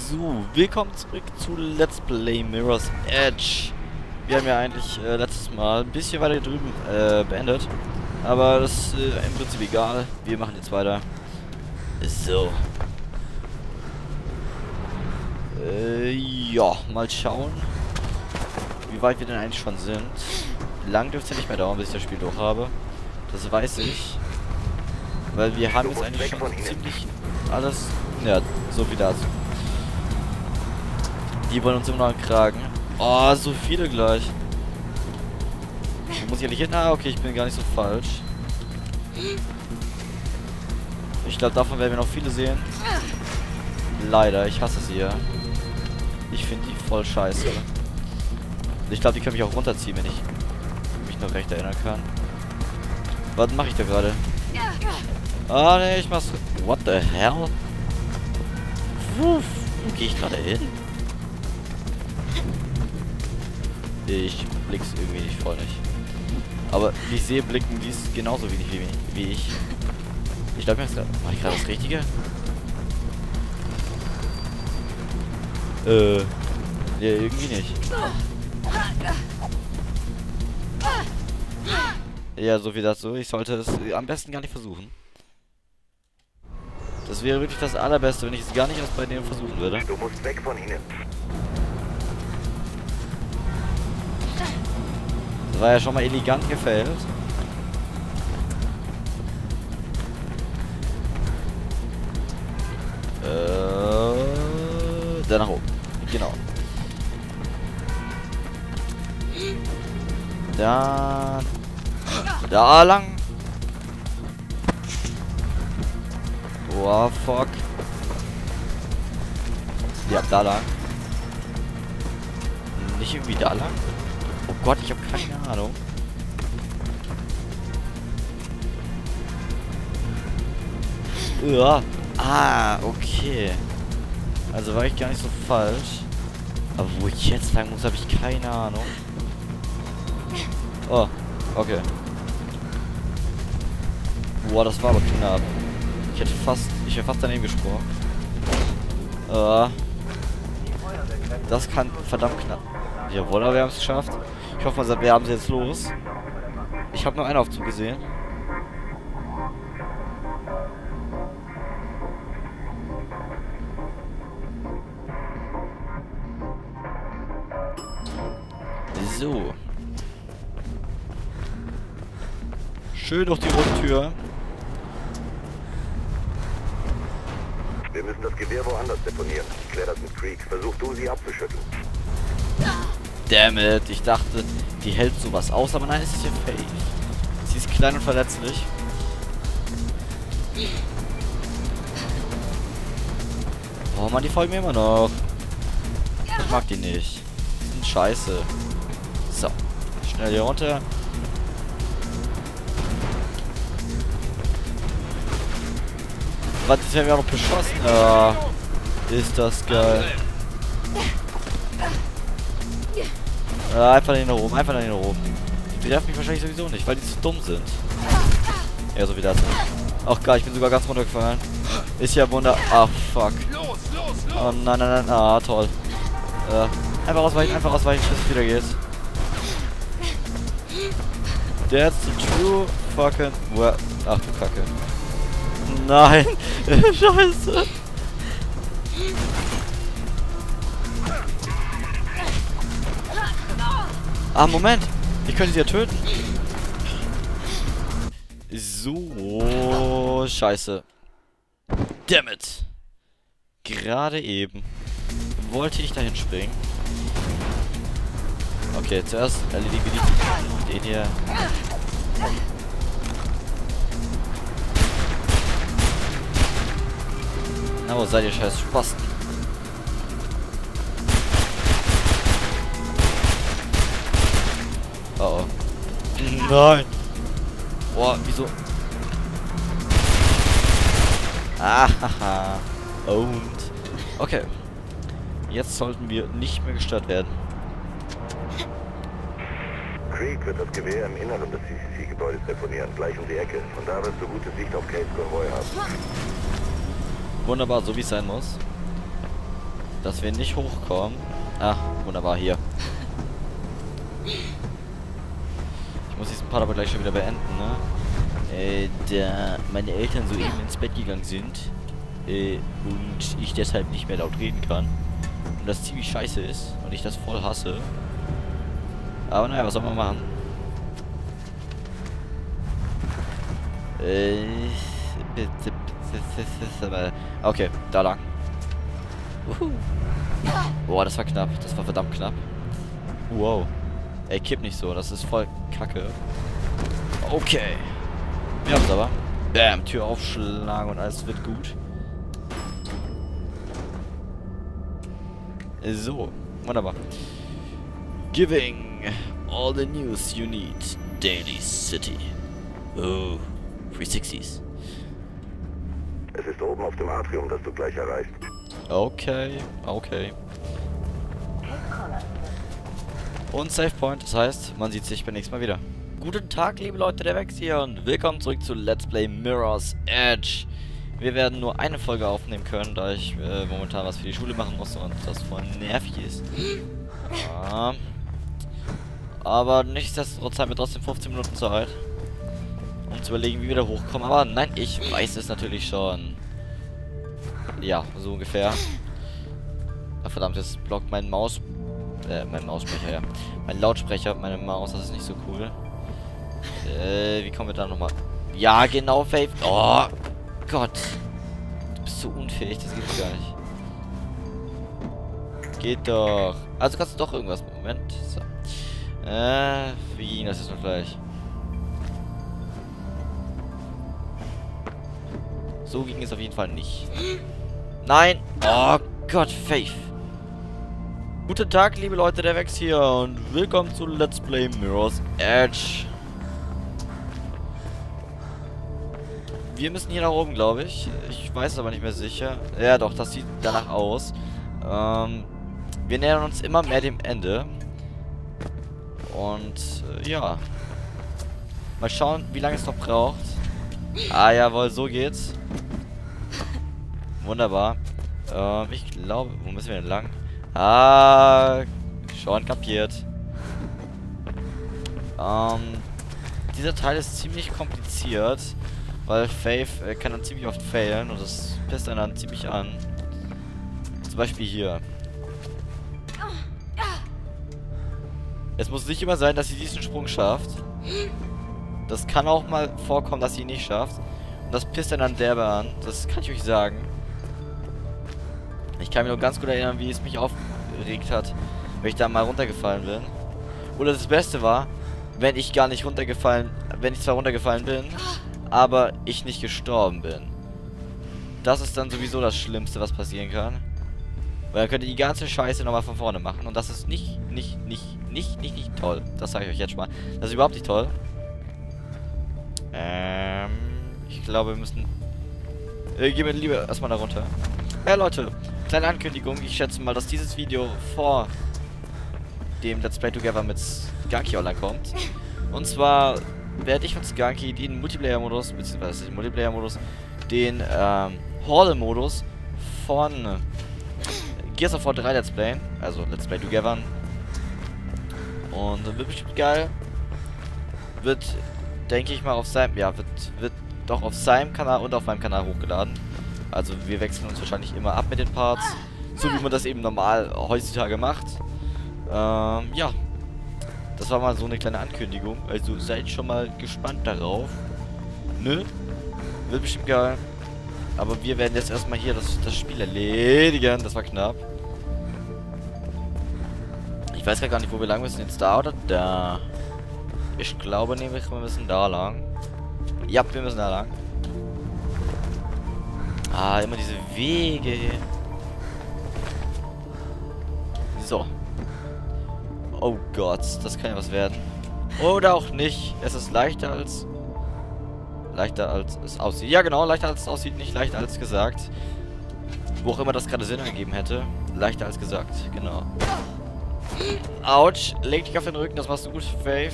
So, willkommen zurück zu Let's Play Mirror's Edge. Wir haben ja eigentlich letztes Mal ein bisschen weiter hier drüben beendet. Aber das ist im Prinzip egal. Wir machen jetzt weiter. So. Ja, mal schauen, wie weit wir denn eigentlich schon sind. Lang dürfte es ja nicht mehr dauern, bis ich das Spiel durch habe. Das weiß ich. Weil wir haben jetzt eigentlich schon ziemlich alles... Ja, so viel dazu. Die wollen uns immer noch kragen. Oh, so viele gleich. Muss ich ehrlich hin? Ah, okay, ich bin gar nicht so falsch. Ich glaube, davon werden wir noch viele sehen. Leider, ich hasse sie ja. Ich finde die voll scheiße. Ich glaube, die können mich auch runterziehen, wenn ich mich noch recht erinnern kann. Was mache ich da gerade? Ah, ne, ich mach's... What the hell? Wo gehe ich gerade hin? Ich blick's irgendwie nicht voll nicht. Aber wie ich sehe, blicken die es genauso wenig wie ich. Ich glaube, mache ich gerade das Richtige? Ja, irgendwie nicht. Ja, so wie das so. Ich sollte es am besten gar nicht versuchen. Das wäre wirklich das Allerbeste, wenn ich es gar nicht erst bei denen versuchen würde. Du musst weg von ihnen. Das war ja schon mal elegant gefällt. Da nach oben. Genau. Da lang. Oh, fuck. Ja, da lang. Nicht irgendwie da lang? Oh Gott, ich habe keine Ahnung. Ja. Ah, okay. Also war ich gar nicht so falsch. Aber wo ich jetzt lang muss, habe ich keine Ahnung. Oh, okay. Boah, das war aber knapp. Ich wäre fast daneben gesprungen. Das kann verdammt knapp. Jawohl, aber wir haben es geschafft. Ich hoffe mal, wir haben sie jetzt los. Ich habe nur einen Aufzug gesehen. So. Schön durch die rote Tür. Wir müssen das Gewehr woanders deponieren. Ich klär das mit Creek. Versuch du, sie abzuschütteln. Damn it, ich dachte, die hält sowas aus, aber nein, es ist ja fake. Sie ist klein und verletzlich. Oh man, die folgen mir immer noch. Ich mag die nicht. Die sind scheiße. So, schnell hier runter. Was, jetzt werden wir auch noch beschossen. Ah, ist das geil. Einfach nach oben, einfach nach oben. Die treffen mich wahrscheinlich sowieso nicht, weil die zu dumm sind. Ja, so wie das. Ach geil, ich bin sogar ganz runtergefallen. Ist ja wunder... Ach, fuck. Oh nein, nein, nein. Ah, toll. Einfach ausweichen, bis es wieder geht. That's the true fucking... Ach du Kacke. Nein. Scheiße. Ah, Moment. Ich könnte sie ja töten. So, scheiße. Damn it. Gerade eben wollte ich dahin springen. Okay, zuerst erledigen wir den hier. Na, wo seid ihr scheiß Spasten? Oh oh. Nein! Boah, wieso? Ahaha. Und. Okay. Jetzt sollten wir nicht mehr gestört werden. Creek wird das Gewehr im Inneren des CCC-Gebäudes deponieren, gleich um die Ecke. Von da wirst du gute Sicht auf Case Convoy haben. Wunderbar, so wie es sein muss. dass wir nicht hochkommen. Ach, wunderbar, hier. Ich muss diesen Part aber gleich schon wieder beenden, ne? Da meine Eltern soeben ins Bett gegangen sind und ich deshalb nicht mehr laut reden kann. Und das ziemlich scheiße ist und ich das voll hasse. Aber naja, was soll man machen? Okay, da lang. Boah, das war knapp. Das war verdammt knapp. Wow. Ey, kipp nicht so. Das ist voll kacke. Okay. Wir haben es aber. Bam, Tür aufschlagen und alles wird gut. So, wunderbar. Giving all the news you need. Daily City. Oh, 360s. Es ist oben auf dem Atrium, das du gleich erreichst. Okay, okay. Und Save Point, das heißt, man sieht sich beim nächsten Mal wieder. Guten Tag, liebe Leute der Wex hier und willkommen zurück zu Let's Play Mirror's Edge. Wir werden nur eine Folge aufnehmen können, da ich momentan was für die Schule machen muss und das voll nervig ist. Aber nichtsdestotrotz haben wir trotzdem 15 Minuten Zeit, um zu überlegen, wie wir da hochkommen. Aber nein, ich weiß es natürlich schon. Ja, so ungefähr. Ach, verdammt, jetzt blockt mein Maussprecher, ja. Mein Lautsprecher, meine Maus, das ist nicht so cool. Wie kommen wir da nochmal? Ja, genau, Faith. Oh, Gott. Du bist so unfähig, das geht gar nicht. Geht doch. Also kannst du doch irgendwas. Moment. So. Wie ging das jetzt noch gleich? So ging es auf jeden Fall nicht. Nein! Oh Gott, Faith. Guten Tag, liebe Leute der Wex hier und willkommen zu Let's Play Mirror's Edge. Wir müssen hier nach oben, glaube ich. Ich weiß es aber nicht mehr sicher. Ja doch, das sieht danach aus. Wir nähern uns immer mehr dem Ende. Und ja. Mal schauen, wie lange es noch braucht. Ah, jawohl, so geht's. Wunderbar. Ich glaube, wo müssen wir denn lang? Ah, schon kapiert. Dieser Teil ist ziemlich kompliziert, weil Faith kann dann ziemlich oft failen und das pisst einen dann ziemlich an. Zum Beispiel hier. Es muss nicht immer sein, dass sie diesen Sprung schafft. Das kann auch mal vorkommen, dass sie ihn nicht schafft. Und das pisst dann derbe an. Das kann ich euch sagen. Ich kann mich nur ganz gut erinnern, wie es mich aufgeregt hat, wenn ich da mal runtergefallen bin. Oder das Beste war, wenn ich gar nicht runtergefallen, wenn ich zwar runtergefallen bin, aber ich nicht gestorben bin. Das ist dann sowieso das Schlimmste, was passieren kann. Weil dann könnt ihr die ganze Scheiße nochmal von vorne machen. Und das ist nicht toll. Das sage ich euch jetzt schon mal. Das ist überhaupt nicht toll. Ich glaube, wir müssen... gehen wir lieber erstmal da runter. Ja, Leute. Kleine Ankündigung. Ich schätze mal, dass dieses Video vor dem Let's Play Together mit Skunky online kommt. Und zwar werde ich und Skunky den Multiplayer-Modus, beziehungsweise den Multiplayer-Modus, den Horde-Modus von Gears of War 3 Let's Play, also Let's Play Together. Und wird bestimmt geil. Wird, denke ich mal, auf seinem, ja, wird doch auf seinem Kanal und auf meinem Kanal hochgeladen. Also wir wechseln uns wahrscheinlich immer ab mit den Parts, so wie man das eben normal heutzutage macht. Ja, das war mal so eine kleine Ankündigung. Also seid schon mal gespannt darauf. Ne? Wird bestimmt geil. Aber wir werden jetzt erstmal hier das Spiel erledigen. Das war knapp. Ich weiß gar nicht, wo wir lang müssen. Jetzt da oder da? Ich glaube nämlich, wir müssen da lang. Ja, wir müssen da lang. Ah, immer diese Wege. So. Oh Gott, das kann ja was werden. Oder auch nicht. Es ist leichter als es aussieht. Ja genau, leichter als es aussieht, nicht leichter als gesagt. Wo auch immer das gerade Sinn ergeben hätte. Leichter als gesagt, genau. Autsch, leg dich auf den Rücken, das machst du gut, Faith.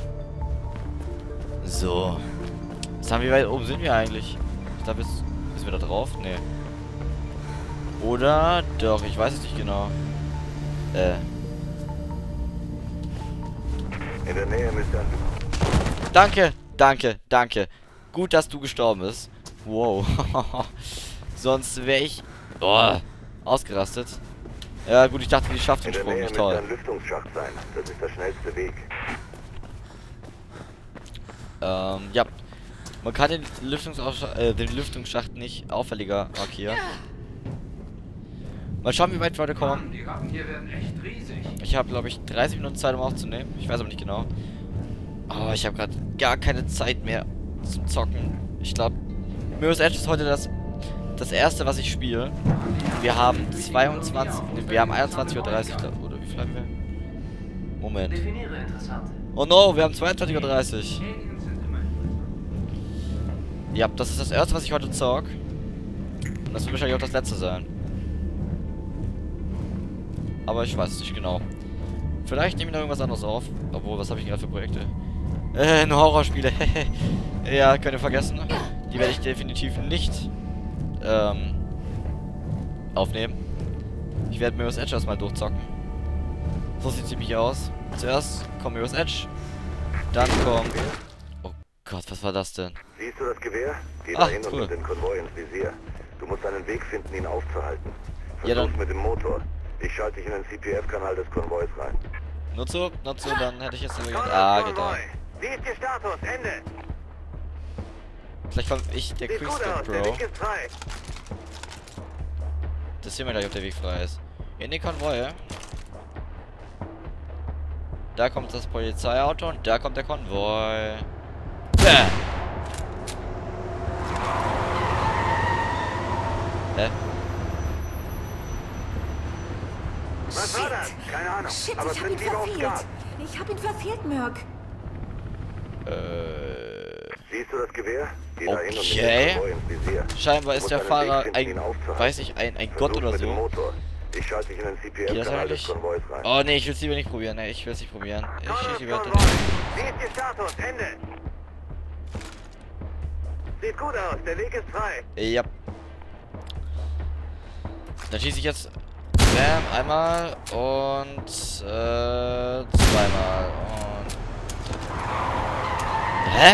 So. Wie weit oben sind wir eigentlich? Ich glaube, jetzt sind wir da drauf. Nee. Oder doch, ich weiß es nicht genau. In der Nähe müsste ein... Danke, danke, danke. Gut, dass du gestorben bist. Wow. Sonst wäre ich ausgerastet. Ja gut, ich dachte, die schafft den In der Sprung Nähe nicht. müsste Toll. ein Lüftungsschacht sein. Das ist der schnellste Weg. Ja. Man kann den Lüftungsschacht nicht auffälliger markieren. Mal schauen, wie weit wir heute kommen. Die Ratten hier werden echt riesig. Ich habe, glaube ich, 30 Minuten Zeit, um aufzunehmen. Ich weiß aber nicht genau. Aber ich habe gerade gar keine Zeit mehr zum Zocken. Ich glaube, Mirror's Edge ist heute das erste, was ich spiele. Wir haben 21.30 Uhr, oder wie viel haben wir? Moment. Definiere interessante. Oh no, wir haben 22:30 Uhr. Aliens sind immer Ja, das ist das erste, was ich heute zock. Und das wird wahrscheinlich auch das letzte sein. Aber ich weiß es nicht genau. Vielleicht nehme ich noch irgendwas anderes auf. Obwohl, was habe ich gerade für Projekte? Nur Horrorspiele. Ja, könnt ihr vergessen. Die werde ich definitiv nicht aufnehmen. Ich werde Mirror's Edge erstmal durchzocken. So sieht es nämlich aus. Zuerst kommt Mirror's Edge. Dann kommt... Oh Gott, was war das denn? Siehst du das Gewehr? Geh Ah, dahin cool. und nimm den Konvoi ins Visier. Du musst einen Weg finden, ihn aufzuhalten. Ja, dann- Versuch's mit dem Motor. Ich schalte dich in den CPF-Kanal des Konvois rein. Nur zu, dann hätte ich jetzt aber Ah, geht da. Wie ist Ihr Status? Ende! Vielleicht komme ich der Sieht gut Quickstep aus, der Bro. Weg ist frei. Das sehen wir gleich, ob der Weg frei ist. In den Konvoi. Da kommt das Polizeiauto und da kommt der Konvoi. Bäh. Hä? Was war das? Keine Ahnung. Shit, Aber ich hab ihn tritt lieber aufs verfehlt. Gas. Ich hab ihn verfehlt, Mirk. Siehst du das Gewehr? Geh dahin und nimm Okay. den Konvoi ins Visier. Scheinbar Du ist musst der einen Fahrer Weg finden, ihn ein, aufzuhalten. weiß ich, ein Gott Versuch's oder mit dem so. Motor. Ich schalte dich in den Geht das CPF-Kanal des eigentlich? Konvois rein. Oh ne, ich will es lieber nicht probieren. Ne, ich will es nicht probieren. Ich schieße lieber Konvoi. den. Wie ist Ihr Status? Ende! Sieht gut aus, der Weg ist frei. Ja. Dann schieße ich jetzt Bam, einmal und zweimal und. Hä?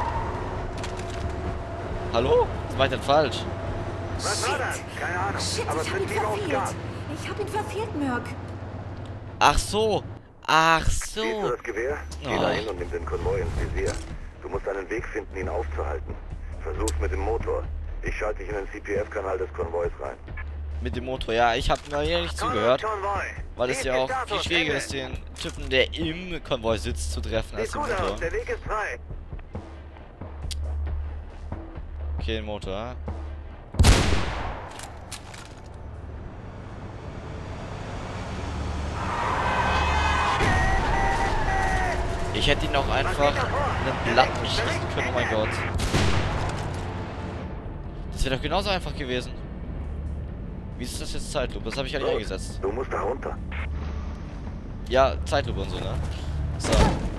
Hallo? Was mache ich denn falsch? Was war das? Keine Ahnung. Shit, Aber ich hab tritt ihn lieber aufs Gas. verfehlt. Ich hab ihn verfehlt, Mirk. Ach so. Ach Siehst du so. das Gewehr? Geh Oh. dahin und nimm den Konvoi ins Visier. Du musst einen Weg finden, ihn aufzuhalten. Versuch's mit dem Motor. Ich schalte dich in den CPF-Kanal des Konvois rein. Mit dem Motor. Ja, ich habe mir hier nicht zugehört. Konvoi. Weil Wie es ist ja Ihr auch viel Status? schwieriger Ende. ist, den Typen, der im Konvoi sitzt, zu treffen, als Sieht den gut Motor. aus, der Weg ist frei. Okay, den Motor. Ich hätte ihn auch einfach einen Blatt schießen können, oh mein Gott. Das wäre doch genauso einfach gewesen. Wie ist das jetzt Zeitlupe? Das habe ich ja nicht eingesetzt. Du musst da runter. Ja, Zeitlupe und so, ne? So.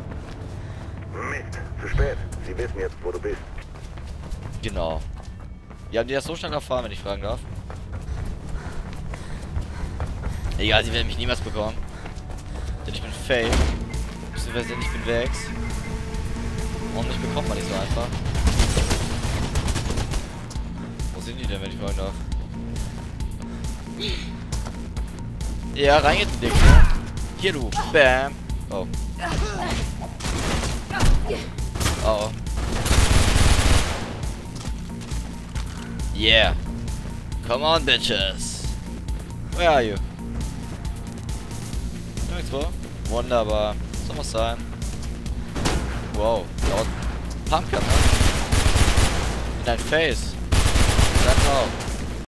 Mist, zu spät. Sie wissen jetzt, wo du bist. Genau. Wie haben die das so schnell erfahren, wenn ich fragen darf? Egal, sie werden mich niemals bekommen. Denn ich bin Fame. Beziehungsweise ich bin Vex. Und mich bekommt man nicht so einfach. Wo sind die denn, wenn ich fragen darf? Ja, reingedickt, ne? Hier, du. Bam. Oh. Oh. Yeah. Come on, bitches. Where are you? Nirgendwo. Wunderbar. So muss sein. Wow. Laut Pumpkin, ne? In dein Face. Sag drauf.